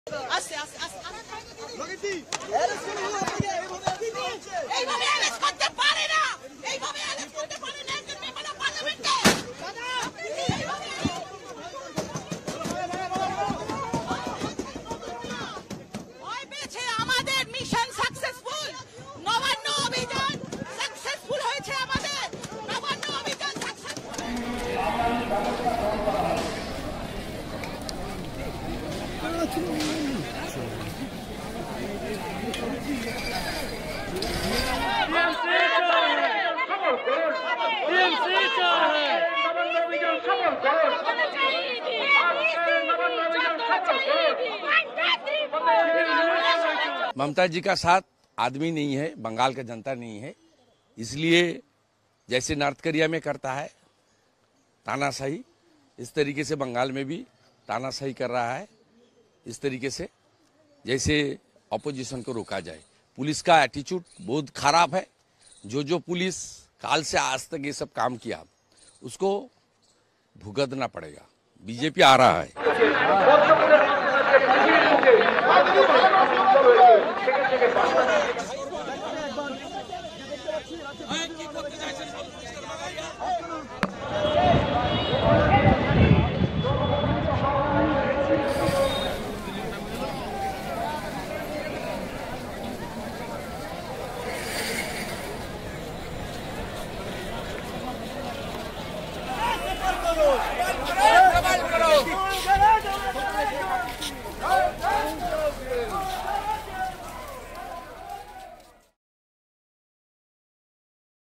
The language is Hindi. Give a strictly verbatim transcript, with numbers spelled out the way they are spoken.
ममता जी का साथ आदमी नहीं है, बंगाल का जनता नहीं है। इसलिए जैसे नॉर्थ कोरिया में करता है तानाशाही, इस तरीके से बंगाल में भी तानाशाही कर रहा है। इस तरीके से जैसे अपोजिशन को रोका जाए। पुलिस का एटीट्यूड बहुत खराब है। जो जो पुलिस काल से आज तक ये सब काम किया उसको भुगतना पड़ेगा। बीजेपी आ रहा है। Vamos!